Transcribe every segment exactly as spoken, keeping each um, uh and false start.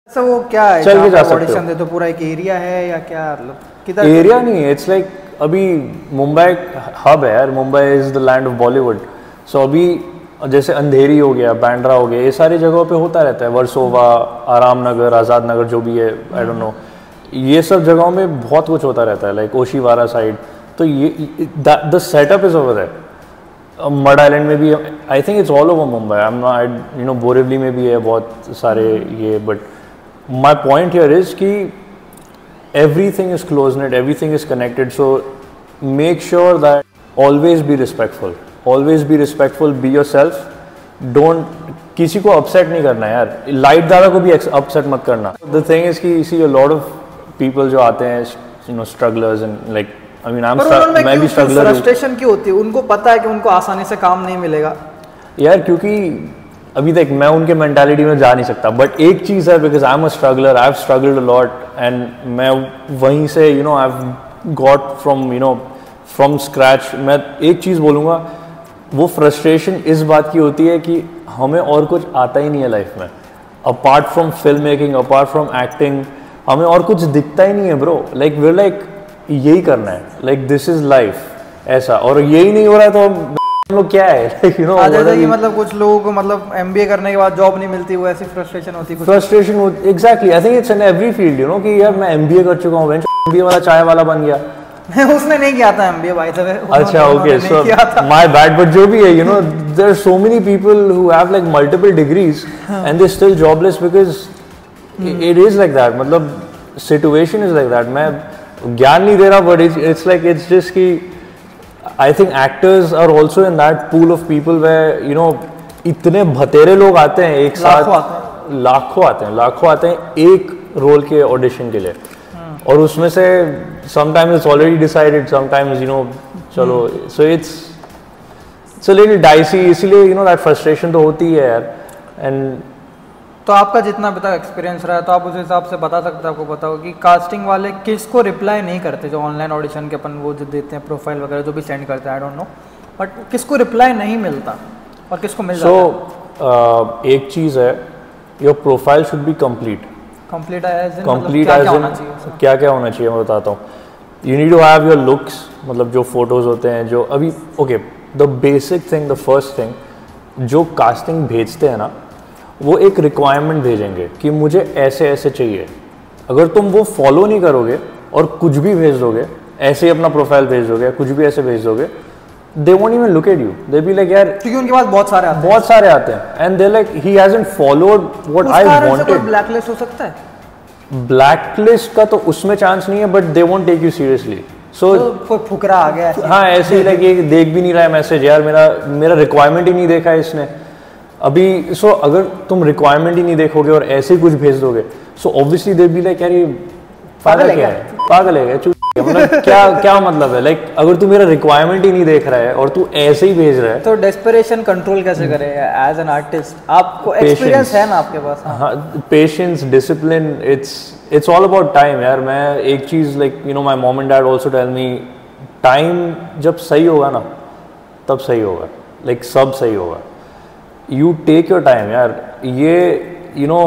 Sir वो क्या है चल के जा सकते ऑडिशन हो। दे तो पूरा एक एरिया है या क्या मतलब किधर? एरिया नहीं है, इट्स लाइक अभी मुंबई हब है यार, Mumbai is the land of Bollywood. So अभी जैसे अंधेरी हो गया, बैंड्रा हो गया, ये सारी जगहों पे होता रहता है, वर्सोवा, आराम नगर, आज़ाद नगर जो भी है, आई डोंट नो, ये सब जगहों में बहुत कुछ होता रहता है, लाइक ओशीवारा साइड। तो ये द सेटअप इज़ ओवर है। मड आइलैंड में भी, I think it's all over Mumbai, I am not, you know, Borivali में भी है बहुत सारे ये। But my point here is कि everything is close knit, everything is connected, so make sure that always be respectful, always be respectful, be yourself, don't किसी को upset नहीं करना यार, लाइट दादा को भी upset मत करना। The thing is कि see a lot of people जो आते हैं, you know, strugglers and like I mean I'm मैं भी struggler हूँ। frustration क्यों होती है? उनको पता है कि उनको आसानी से काम नहीं मिलेगा यार, क्योंकि अभी तक मैं उनके मेंटालिटी में जा नहीं सकता, बट एक चीज़ है, because I am a struggler, I have struggled a lot and मैं वहीं से you know I have got from you know from scratch. मैं एक चीज़ बोलूँगा, वो फ्रस्ट्रेशन इस बात की होती है कि हमें और कुछ आता ही नहीं है लाइफ में, apart from film making, apart from acting, हमें और कुछ दिखता ही नहीं है ब्रो। लाइक वी लाइक यही करना है, लाइक दिस इज़ लाइफ ऐसा, और यही नहीं हो रहा है तो लोग क्या है, यू नो, मतलब कुछ लोगों को मतलब एमबीए करने के बाद जॉब नहीं मिलती, वो ऐसी फ्रस्ट्रेशन होती है। फ्रस्ट्रेशन होती, exactly, I think it's in every field, you know, कि यार मैं एमबीए कर चुका हूँ, एमबीए वाला चाय वाला बन गया। उसने नहीं किया था एमबीए भाई साहब। अच्छा, okay, so my bad, but जो भी है, you know, there are so many people who have like multiple degrees and they still jobless because it is like that. मतलब सिचुएशन इज लाइक दैट। मैं ज्ञान नहीं दे रहा, but it's like it's just कि I think actors are also in that pool of people where you know इतने भतेरे लोग आते हैं एक साथ, लाखों आते हैं, लाखों आते हैं एक रोल के ऑडिशन के लिए, और उसमें से sometimes it's already decided, sometimes you know चलो, so it's it's a little dicey, इसीलिए you know that frustration तो होती है यार। and तो आपका जितना भी तक एक्सपीरियंस रहा है, तो आप उस हिसाब से बता सकते हैं, आपको पता हो कि कास्टिंग वाले किसको रिप्लाई नहीं करते, जो ऑनलाइन ऑडिशन के अपन वो जो देते हैं प्रोफाइल वगैरह जो भी सेंड करते हैं, आई डोंट नो, बट किसको रिप्लाई नहीं मिलता और किसको मिल जाता है? सो एक चीज़ है, your profile should be complete. Complete as in complete as in क्या क्या होना चाहिए, मैं बताता हूँ। You need to have your looks, मतलब जो फोटोज़ होते हैं, जो अभी okay, the basic thing, the first thing जो कास्टिंग भेजते हैं ना, वो एक रिक्वायरमेंट भेजेंगे कि मुझे ऐसे ऐसे चाहिए। अगर तुम वो फॉलो नहीं करोगे और कुछ भी भेज दोगे, ऐसे ही अपना प्रोफाइल भेज दोगे, कुछ भी ऐसे भेज दोगे, they won't even look at you, they be like यार, क्योंकि उनके पास बहुत सारे आते बहुत सारे आते हैं and they like he hasn't followed what I wanted. Blacklist हो सकता है? ब्लैकलिस्ट का तो उसमें चांस नहीं है, but they won't take you seriously. So कोई फुकरा आ गया, हाँ, ऐसे ही लाइक ये देख भी नहीं रहा है मैसेज, यार मेरा मेरा रिक्वायरमेंट ही नहीं देखा है इसने अभी। सो so, अगर तुम रिक्वायरमेंट ही नहीं देखोगे और ऐसे ही कुछ भेज दोगे, so obviously they be like यार ये पागल क्या है, पागल है क्या, मतलब क्या क्या मतलब है, लाइक like, अगर तू मेरा रिक्वायरमेंट ही नहीं देख रहा है और तू ऐसे ही भेज रहा है, तो डेस्परेशन कंट्रोल कैसे करे एज एन आर्टिस्ट? आपको एक्सपीरियंस है ना आपके पास? हाँ, patience, discipline, it's it's all about time यार। मैं एक चीज़ like you know my mom and dad also tell me, time जब सही होगा ना तब सही होगा, लाइक like, सब सही होगा। यू टेक योर टाइम यार। ये यू नो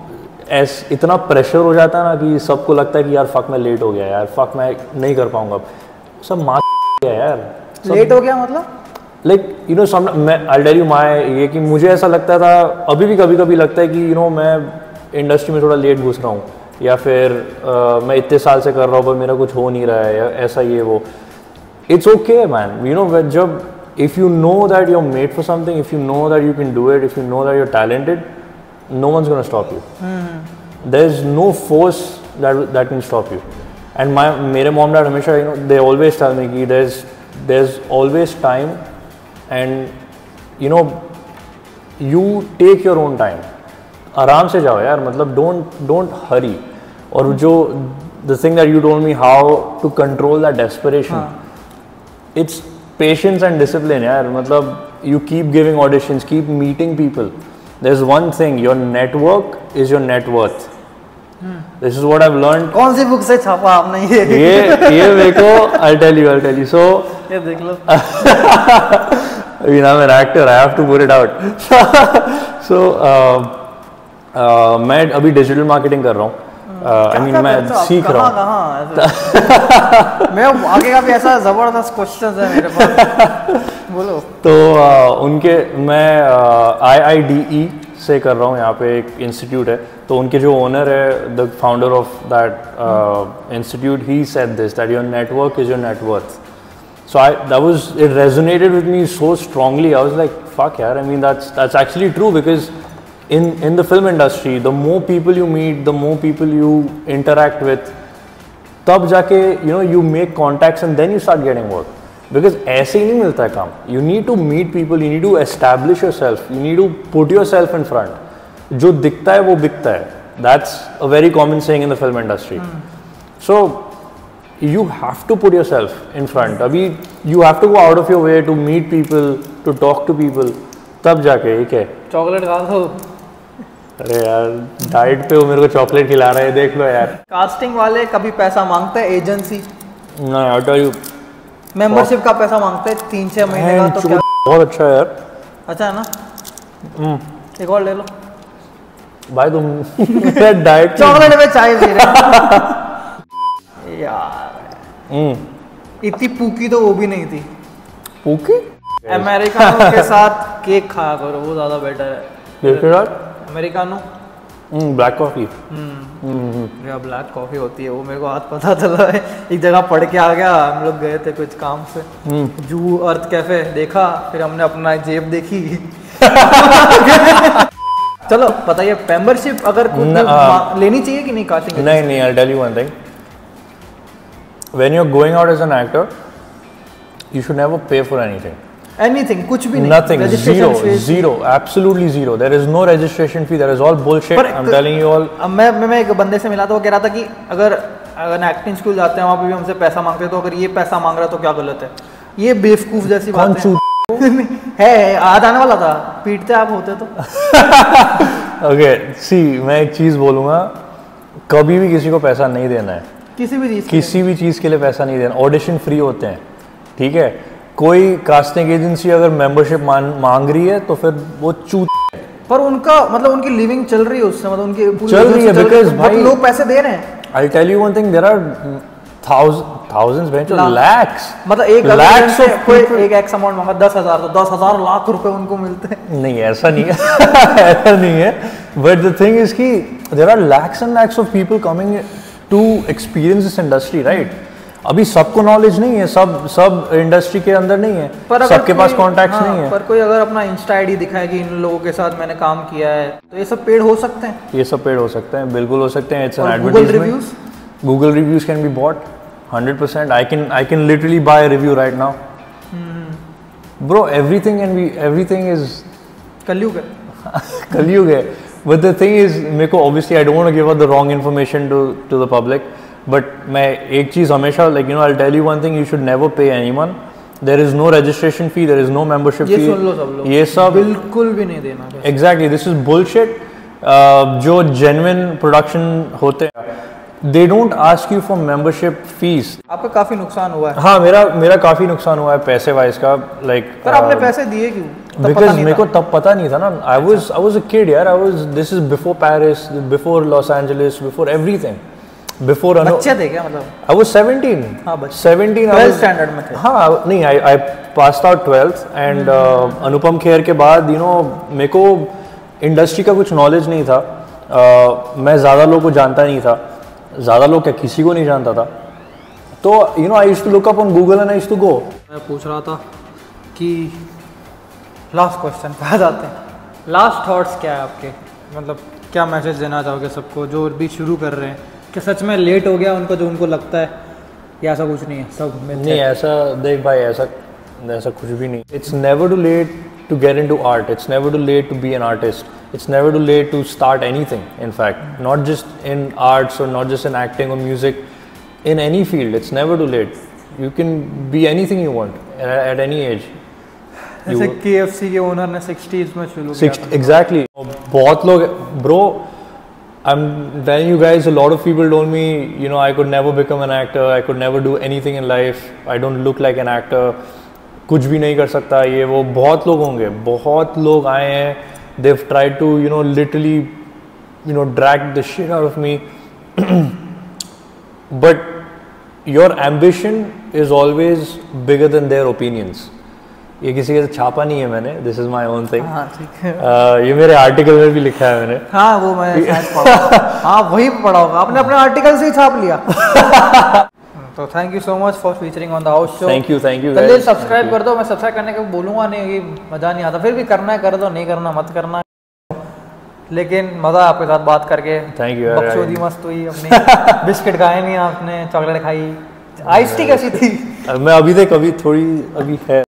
ऐस इतना प्रेशर हो जाता है ना कि सबको लगता है कि यार फक मैं लेट हो गया, यार फक मैं नहीं कर पाऊंगा, सब मार गया यार, लेट हो गया मतलब लाइक यू नो सम मैं आई टेल यू माय ये कि मुझे ऐसा लगता था, अभी भी कभी कभी लगता है कि यू नो मैं इंडस्ट्री में थोड़ा लेट घुस रहा हूँ, या फिर uh, मैं इतने साल से कर रहा हूँ पर मेरा कुछ हो नहीं रहा है, या ऐसा ये वो। It's okay man, you know जब if you know that you're made for something, if you know that you can do it, if you know that you're talented, no one's going to stop you. Mm-hmm. There's no force that that can stop you. And my mere mom dad hamesha, you know, they always tell me ki there's there's always time, and you know you take your own time. आराम से जाओ यार, मतलब don't don't hurry. और जो the thing that you told me how to control that desperation, हाँ. it's patience and discipline यार। मतलब you keep giving auditions, keep meeting people. There's one thing, your network is your net worth. hmm. This is what I've learned. कौन सी book से छापा आपने ये? ये ये देखो, I'll tell you, I'll tell you. So ये देख लो। I mean, I'm an actor, I have to put it out. So uh, uh, मैं अभी डिजिटल मार्केटिंग कर रहा हूँ। आई मीन मैं सीख रहा हूँ। मैं आगे का भी ऐसा जबरदस्त क्वेश्चन है मेरे पास, बोलो। तो uh, उनके मैं आई आई डी ई से कर रहा हूँ, यहाँ पे एक इंस्टीट्यूट है, तो उनके जो ओनर है, the founder of that institute, he said this that your network is your net worth. So I, that was, it resonated with me so strongly. I was like, fuck yeah, I mean, that's that's actually true, because in in the film industry, the more people you meet, the more people you interact with, तब जाके you know you make contacts and then you start getting work. Because ऐसे ही नहीं मिलता है काम. You need to meet people, you need to establish yourself, you need to put yourself in front. जो दिखता है वो बिकता है. That's a very common saying in the film industry. Hmm. So you have to put yourself in front. अभी you have to go out of your way to meet people, to talk to people. तब जाके ये क्या है? Chocolate खा लो। अरे यार diet पे हो, मेरे को चॉकलेट खिला रहे हैं, देख लो यार। कास्टिंग वाले कभी पैसा मांगते हैं एजेंसी? नहीं, आई टेल यू, मेंबरशिप का पैसा मांगते हैं तीन छह महीने का, तो क्या बहुत अच्छा है यार। अच्छा है ना? एक और ले लो भाई तुम डाइट चॉकलेट में चाय पी रहे यार। इतनी पूकी तो वो भी नहीं थी। पूकी? अमेरिकानो के साथ केक खाया करो, वो ज्यादा बेटर है। केक के साथ? Americano, black coffee. या ब्लैक कॉफी होती है वो, मेरे को आज पता चला है। एक जगह पढ़ के आ गया, हम लोग गए थे कुछ काम से, जू अर्थ कैफे देखा, फिर हमने अपना जेब देखी। चलो बताइए, मेंबरशिप अगर कुछ लेनी चाहिए कि नहीं कास्टिंग? नहीं नहीं, I tell you one thing, when you're going out as an actor, you should never pay for anything. Anything, कुछ भी नहीं. Nothing, zero, zero, absolutely zero. There is no registration fee. That is all bullshit. पर I'm telling you all. अब मैं मैं एक बंदे से मिला था, वो कह रहा था कि अगर अगर एक्टिंग स्कूल जाते हैं वहाँ पे भी हमसे पैसा मांगते हैं, तो अगर ये पैसा मांग रहा है तो क्या गलत है? ये बेवकूफ जैसी बात है। है, आज आने वाला था, पीटते आप होते तो। Okay, see, मैं एक चीज बोलूँगा, कभी भी किसी को पैसा नहीं देना है। किसी भी चीज किसी भी चीज़ के लिए पैसा नहीं देना। ऑडिशन फ्री होते हैं, ठीक है? कोई कास्टिंग एजेंसी अगर मेंबरशिप मांग रही है तो फिर वो चूत, पर उनका मतलब उनकी लिविंग चल रही है उससे, मतलब उनकी चल रही है, बिकॉज़ भाई लोग पैसे दे रहे हैं। I tell you one thing, there are thousands bench lakhs, मतलब एक लाख से कोई एक एक्स अमाउंट मांगा दस हजार, तो दस हजार लाख रुपए उनको मिलते हैं। नहीं, ऐसा नहीं है। ऐसा नहीं है, बट द थिंग इज कि there are lakhs and lakhs of people coming to experience this industry, right? अभी सबको नॉलेज नहीं है, सब सब इंडस्ट्री के अंदर नहीं है, सबके पास कॉन्टैक्ट्स हाँ, नहीं है। पर कोई अगर अपना इंस्टा आईडी दिखाए कि इन लोगों के साथ मैंने काम किया है, तो ये सब पेड हो सकते हैं। ये सब पेड हो सकते हैं, बिल्कुल हो सकते हैं। It's an advertisement. Google reviews can be bought hundred percent. I can I can literally buy a review right now, bro. Everything can be, everything is Kalyug है। कलयुग है। But the thing is, मेरे को obviously I don't want to give out the wrong information to to the public, but मैं एक चीज़ हमेशा, like you know, I'll tell you one thing, you should never pay anyone. There is no registration fee, there is no membership fee. ये सुन लो सब लोग, ये सब बिल्कुल भी नहीं देना। Exactly, this is bullshit. uh, जो genuine production होते हैं, they don't ask you for membership fees. आपका काफी नुकसान हुआ है। हाँ, मेरा मेरा काफी नुकसान हुआ है पैसे वाइज का, like पर आपने पैसे दिए क्यों? बिकॉज मेरे को तब पता नहीं था ना। I was I was a kid यार। I was, this is before Paris, before Los Angeles, before everything, before बच्चे थे क्या? मतलब आई वाज सेवनटीन। हां, बच्चे सेवनटीन, ट्वेल्थ स्टैंडर्ड में थे। हाँ, नहीं, I I passed out twelfth and Anupam Kher के बाद, यू नो, मेरे को इंडस्ट्री का कुछ नॉलेज नहीं था। uh, मैं ज़्यादा लोगों को जानता नहीं था, ज़्यादा लोग क्या, किसी को नहीं जानता था। तो you know, I used to look up on Google and I used to go. मैं पूछ रहा था कि लास्ट क्वेश्चन पे आ जाते हैं। लास्ट थॉट्स क्या है आपके, मतलब क्या मैसेज देना चाहोगे सबको जो भी शुरू कर रहे हैं, कि सच में लेट हो गया उनको जो उनको लगता है, या ऐसा कुछ नहीं है? सब नहीं, ऐसा देख भाई, ऐसा ऐसा कुछ भी नहीं। It's never too late to get into art, it's never too late to be an artist, it's never too late to start anything, in fact not just in arts और नॉट जस्ट इन एक्टिंग और music, in any field it's never too late. You can be anything you want at any age. जैसे के F C के owner ने sixties में शुरू किया था। एग्जैक्टली, बहुत लोग, bro, I am telling you guys, a lot of people told me, you know, I could never become an actor, I could never do anything in life, I don't look like an actor, कुछ भी नहीं कर सकता ये वो। बहुत लोग होंगे, बहुत लोग आए हैं, they've tried to, you know, literally you know, dragged the shit out of me. But your ambition is always bigger than their opinions. ये किसी के छापा नहीं है मैंने, this is my own thing. हाँ ठीक है। uh, ये मेरे आर्टिकल में भी लिखा है मैंने। हाँ वो मैं शायद पढ़ा। हाँ वही पढ़ा होगा आपने, अपने आर्टिकल से ही छाप लिया। तो thank you so much for featuring on the house show. Thank you thank you. जल्दी सब्सक्राइब कर दो, मैं सब्सक्राइब करने को बोलूँगा नहीं, मज़ा नहीं आता, फिर भी करना है कर दो, नहीं करना मत करना, लेकिन मज़ा आपके साथ बात करके। Thank you. बकचोदी मस्त हुई अपनी। बिस्किट खाए नहीं आपने, चॉकलेट खाई, आइस टी कैसी थी? मैं अभी तक अभी थोड़ी अभी है।